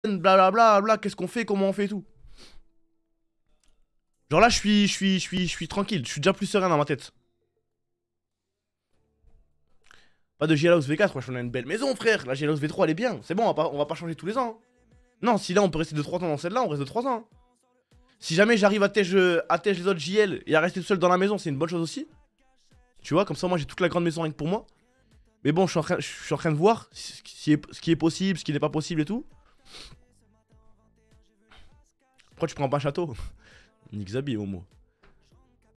blablabla, bla, qu'est-ce qu'on fait, comment on fait et tout. Genre là, je suis tranquille, je suis déjà plus serein dans ma tête. Pas de GLhouse V4, wesh, on a une belle maison, frère. La GLhouse V3, elle est bien. C'est bon, on va pas changer tous les ans. Hein. Non, si là, on peut rester 2-3 ans dans celle-là, on reste de 3 ans. Hein. Si jamais j'arrive à tège les autres JL et à rester tout seul dans la maison, c'est une bonne chose aussi. Tu vois, comme ça, moi, j'ai toute la grande maison rien que pour moi. Mais bon, je suis en train de voir ce qui est possible, ce qui n'est pas possible et tout. Pourquoi tu prends pas un château? Nick Zabi, homo.